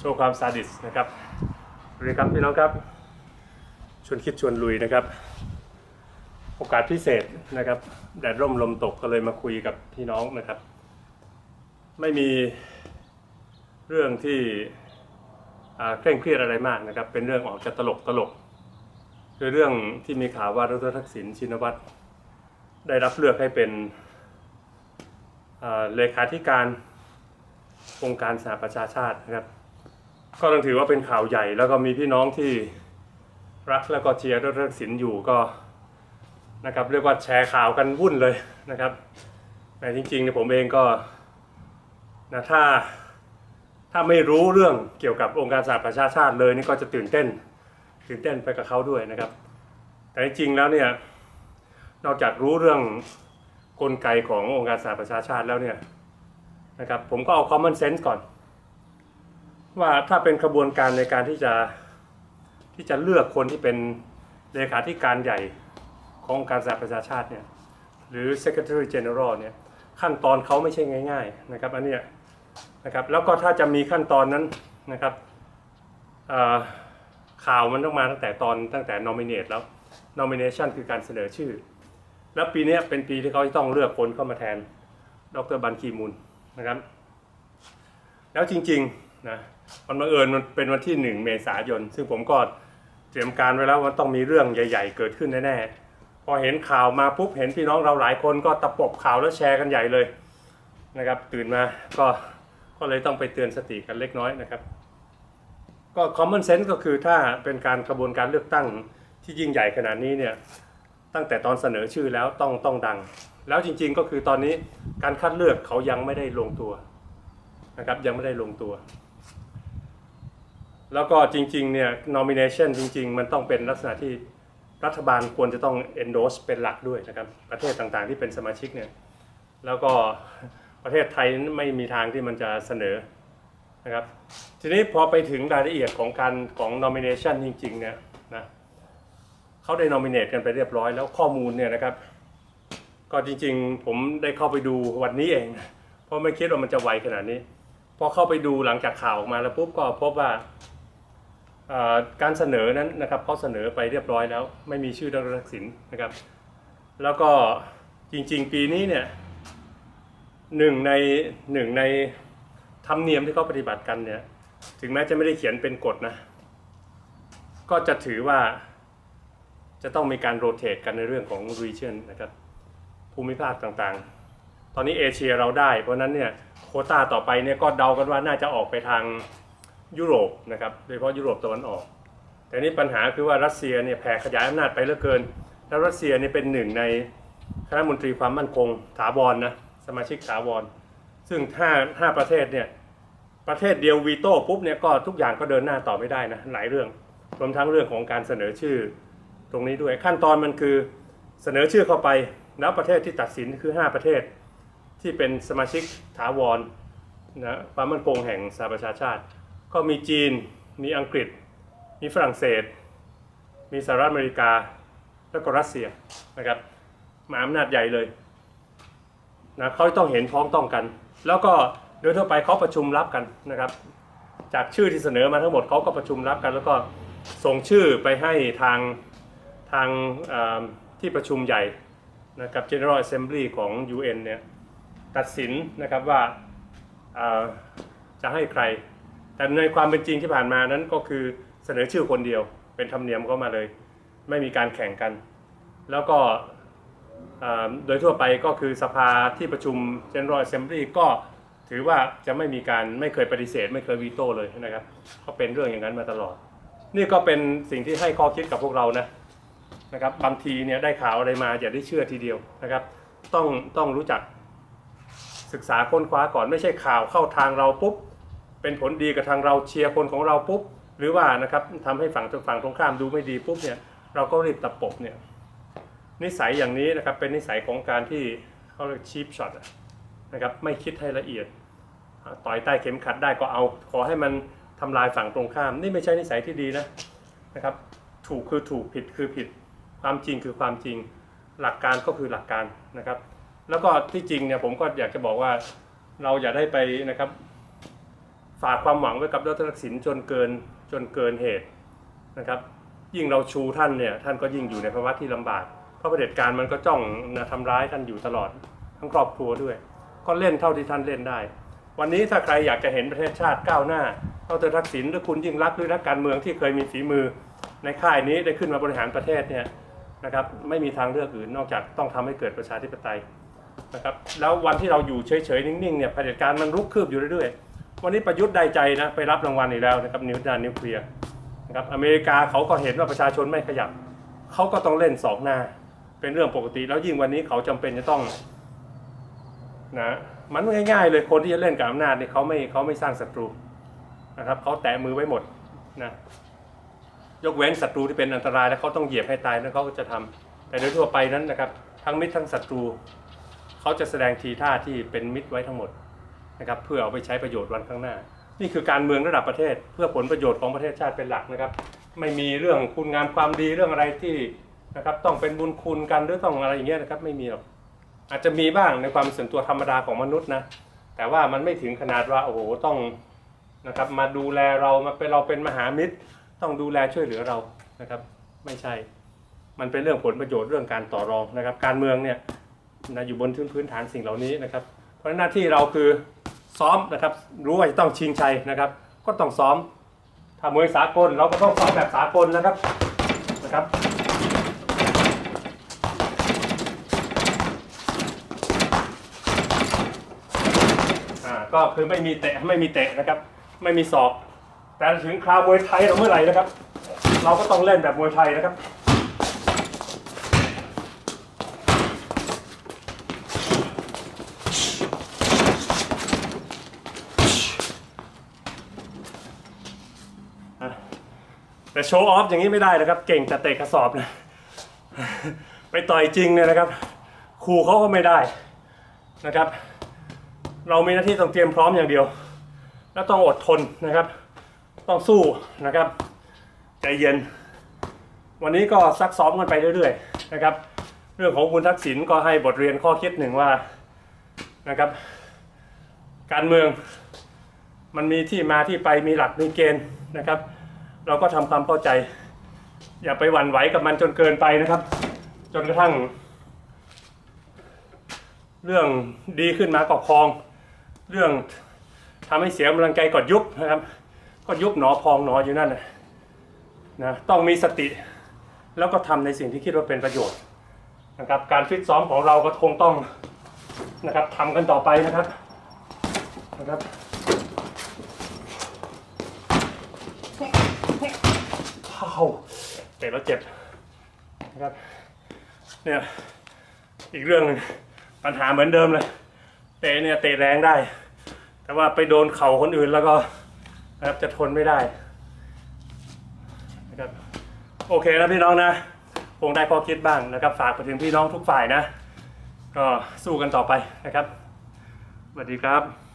ว์ความซาดิสนะครับสวัสดีครับพี่น้องครับชวนคิดชวนลุยนะครับโอกาสพิเศษนะครับแดดร่มลมตกก็เลยมาคุยกับพี่น้องนะครับไม่มีเรื่องที่เคร่งเครียดอะไรมากนะครับเป็นเรื่องออกจะตลกคือเรื่องที่มีข่าวว่าดร.ทักษิณชินวัตรได้รับเลือกให้เป็นเลขาธิการองค์การสหประชาชาตินะครับก็ต้องถือว่าเป็นข่าวใหญ่แล้วก็มีพี่น้องที่รักแล้วก็เชียร์ดร.ทักษิณอยู่ก็นะครับเรียกว่าแชร์ข่าวกันวุ่นเลยนะครับแต่จริงๆเนี่ยผมเองก็นะถ้าไม่รู้เรื่องเกี่ยวกับองค์การสหประชาชาติเลยนี่ก็จะตื่นเต้นไปกับเขาด้วยนะครับแต่จริงๆแล้วเนี่ยนอกจากรู้เรื่องกลไกขององค์การสหประชาชาติแล้วเนี่ยนะครับผมก็เอา common sense ก่อนว่าถ้าเป็นกระบวนการในการที่จะเลือกคนที่เป็นเลขาธิการใหญ่ขององค์การสหประชาชาติเนี่ยหรือ Secretary General เนี่ยขั้นตอนเขาไม่ใช่ง่ายๆนะครับอันนี้นะครับแล้วก็ถ้าจะมีขั้นตอนนั้นนะครับข่าวมันต้องมาตั้งแต่ nominate แล้ว nomination คือการเสนอชื่อแล้วปีนี้เป็นปีที่เขาต้องเลือกคนเข้ามาแทนดร.บันคีมูนนะครับแล้วจริงๆนะมันบังเอิญมันเป็นวันที่1 เมษายนซึ่งผมก็เตรียมการไว้แล้วว่าต้องมีเรื่องใหญ่ๆเกิดขึ้นแน่ๆพอเห็นข่าวมาปุ๊บเห็นพี่น้องเราหลายคนก็ตะปบข่าวแล้วแชร์กันใหญ่เลยนะครับตื่นมาก็เลยต้องไปเตือนสติกันเล็กน้อยนะครับก็ common sense ก็คือถ้าเป็นการกระบวนการเลือกตั้งที่ยิ่งใหญ่ขนาดนี้เนี่ยตั้งแต่ตอนเสนอชื่อแล้วต้องดังแล้วจริงๆก็คือตอนนี้การคัดเลือกเขายังไม่ได้ลงตัวนะครับยังไม่ได้ลงตัวแล้วก็จริงๆเนี่ย nomination จริงๆมันต้องเป็นลักษณะที่รัฐบาลควรจะต้อง endorse เป็นหลักด้วยนะครับประเทศต่างๆที่เป็นสมาชิกเนี่ยแล้วก็ประเทศไทยไม่มีทางที่มันจะเสนอนะครับทีนี้พอไปถึงรายละเอียดของ nomination จริงๆเนี่ยนะเขาได้ nominate กันไปเรียบร้อยแล้วข้อมูลเนี่ยนะครับก็จริงๆผมได้เข้าไปดูวันนี้เองเพราะไม่คิดว่ามันจะไวขนาดนี้พอเข้าไปดูหลังจากข่าวออกมาแล้วปุ๊บก็พบว่าการเสนอนั้นนะครับเขาเสนอไปเรียบร้อยแล้วไม่มีชื่อดร.ทักษิณนะครับแล้วก็จริงๆปีนี้เนี่ยหนึ่งในธรรมเนียมที่เขาปฏิบัติกันเนี่ยถึงแม้จะไม่ได้เขียนเป็นกฎนะก็จะถือว่าจะต้องมีการโรเตทกันในเรื่องของ region นะครับภูมิภาคต่างๆตอนนี้เอเชียเราได้เพราะนั้นเนี่ยโควต้าต่อไปเนี่ยก็เดากันว่าน่าจะออกไปทางยุโรปนะครับโดยเฉพาะยุโรปตะวันออกแต่นี่ปัญหาคือว่ารัสเซียเนี่ยแผ่ขยายอำนาจไปเหลือเกินแล้วรัสเซียเนี่ยเป็นหนึ่งในคณะมนตรีความมั่นคงถาวรนะสมาชิกถาวรซึ่ง5ประเทศเนี่ยประเทศเดียววีโต้ปุ๊บเนี่ยก็ทุกอย่างก็เดินหน้าต่อไม่ได้นะหลายเรื่องรวมทั้งเรื่องของการเสนอชื่อตรงนี้ด้วยขั้นตอนมันคือเสนอชื่อเข้าไปแล้วประเทศที่ตัดสินคือ5ประเทศที่เป็นสมาชิกถาวรนะความมั่นคงแห่งสหประชาชาติก็มีจีนมีอังกฤษมีฝรั่งเศสมีสหรัฐอเมริกาแล้วก็รัสเซียนะครับมาอำนาจใหญ่เลยนะเขาต้องเห็นพ้องต้องกันแล้วก็โดยทั่วไปเขาประชุมรับกันนะครับจากชื่อที่เสนอมาทั้งหมดเขาก็ประชุมรับกันแล้วก็ส่งชื่อไปให้ทางที่ประชุมใหญ่นะครับ General Assembly ของ UN เนี่ยตัดสินนะครับว่าจะให้ใครแต่ในความเป็นจริงที่ผ่านมานั้นก็คือเสนอชื่อคนเดียวเป็นธรรมเนียมเข้ามาเลยไม่มีการแข่งกันแล้วก็โดยทั่วไปก็คือสภาที่ประชุม General Assembly ก็ถือว่าจะไม่เคยปฏิเสธไม่เคยวีโต้เลยนะครับก็เป็นเรื่องอย่างนั้นมาตลอดนี่ก็เป็นสิ่งที่ให้ข้อคิดกับพวกเรานะครับบางทีเนี่ยได้ข่าวอะไรมาอย่าได้เชื่อทีเดียวนะครับต้องรู้จักศึกษาค้นคว้าก่อนไม่ใช่ข่าวเข้าทางเราปุ๊บเป็นผลดีกับทางเราเชียร์คนของเราปุ๊บหรือว่านะครับทำให้ฝั่งตรงข้ามดูไม่ดีปุ๊บเนี่ยเราก็รีบตะปบเนี่ยนิสัยอย่างนี้นะครับเป็นนิสัยของการที่เขาเรียกชีพช็อตนะครับไม่คิดให้ละเอียดต่อยใต้เข็มขัดได้ก็เอาขอให้มันทำลายฝั่งตรงข้ามนี่ไม่ใช่นิสัยที่ดีนะครับถูกคือถูกผิดคือผิดความจริงคือความจริงหลักการก็คือหลักการนะครับแล้วก็ที่จริงเนี่ยผมก็อยากจะบอกว่าเราอย่าได้ไปนะครับฝากความหวังไว้กับดร.ทักษิณจนเกินเหตุนะครับยิ่งเราชูท่านเนี่ยท่านก็ยิ่งอยู่ในภาวะที่ลำบากเพราะเผด็จการมันก็จ้องทำร้ายท่านอยู่ตลอดทั้งครอบครัวด้วยก็เล่นเท่าที่ท่านเล่นได้วันนี้ถ้าใครอยากจะเห็นประเทศชาติก้าวหน้าดร.ทักษิณหรือคุณยิ่งรักษณ์หรือนักการเมืองที่เคยมีฝีมือในค่ายนี้ได้ขึ้นมาบริหารประเทศเนี่ยนะครับไม่มีทางเลือกอื่นนอกจากต้องทำให้เกิดประชาธิปไตยนะครับแล้ววันที่เราอยู่เฉยๆนิ่งๆเนี่ยเผด็จการมันรุกคืบอยู่เรื่อยๆวันนี้ประยุทธ์ได้ใจนะไปรับรางวัลอีกแล้วนะครับนิวเคลียร์นะครับอเมริกาเขาก็เห็นว่าประชาชนไม่ขยับเขาก็ต้องเล่น2หน้าเป็นเรื่องปกติแล้วยิ่งวันนี้เขาจำเป็นจะต้องนะมันง่ายๆเลยคนที่จะเล่นกับอำนาจเนี่ยเขาไม่สร้างศัตรูนะครับเขาแตะมือไว้หมดนะยกเว้นศัตรูที่เป็นอันตรายแล้วเขาต้องเหยียบให้ตายนั้นเขาก็จะทำแต่โดยทั่วไปนั้นนะครับทั้งมิตรทั้งศัตรูเขาจะแสดงทีท่าที่เป็นมิตรไว้ทั้งหมดนะครับเพื่อเอาไปใช้ประโยชน์วันข้างหน้านี่คือการเมืองระดับประเทศเพื่อผลประโยชน์ของประเทศชาติเป็นหลักนะครับไม่มีเรื่องคุณงามความดีเรื่องอะไรที่นะครับต้องเป็นบุญคุณกันหรือต้องอะไรอย่างเงี้ยนะครับไม่มีหรอกอาจจะมีบ้างในความส่วนตัวธรรมดาของมนุษย์นะแต่ว่ามันไม่ถึงขนาดว่าโอ้โหต้องนะครับมาดูแลเราเราเป็นมหามิตรต้องดูแลช่วยเหลือเรานะครับไม่ใช่มันเป็นเรื่องผลประโยชน์เรื่องการต่อรองนะครับการเมืองเนี่ยอยู่บนพื้นฐานสิ่งเหล่านี้นะครับเพราะหน้าที่เราคือซ้อมนะครับรู้ว่าจะต้องชิงชัยนะครับก็ต้องซ้อมถ้ามวยสากลเราก็ต้องซ้อมแบบสากลนะครับก็คือไม่มีเตะนะครับไม่มีศอกแต่ถึงคราวมวยไทยเราเมื่อไหร่นะครับเราก็ต้องเล่นแบบมวยไทยนะครับแต่โชว์ออฟอย่างนี้ไม่ได้นะครับเก่งแต่เตะกระสอบนะไปต่อยจริงเนี่ยนะครับครูเขาก็ไม่ได้นะครับเรามีหน้าที่ต้องเตรียมพร้อมอย่างเดียวแล้วต้องอดทนนะครับต้องสู้นะครับใจเย็นวันนี้ก็ซักซ้อมกันไปเรื่อยๆนะครับเรื่องของคุณทักษิณก็ให้บทเรียนข้อคิดหนึ่งว่านะครับการเมืองมันมีที่มาที่ไปมีหลักมีเกณฑ์นะครับเราก็ทำความเข้าใจอย่าไปหวั่นไหวกับมันจนเกินไปนะครับจนกระทั่งเรื่องดีขึ้นมาก็พองเรื่องทำให้เสียกำลังใจก็ยุบนะครับก็ยุบหนอพองหนออยู่นั่นนะต้องมีสติแล้วก็ทำในสิ่งที่คิดว่าเป็นประโยชน์นะครับการฟิตซ้อมของเราก็คงต้องนะครับทำกันต่อไปนะครับเตะแล้วเจ็บนะครับเนี่ยอีกเรื่องนึงปัญหาเหมือนเดิมเลยเตะเนี่ยเตะแรงได้แต่ว่าไปโดนเข่าคนอื่นแล้วก็นะครับจะทนไม่ได้นะครับโอเคนะพี่น้องนะคงได้ข้อคิดบ้างนะครับฝากไปถึงพี่น้องทุกฝ่ายนะก็สู้กันต่อไปนะครับสวัสดีครับ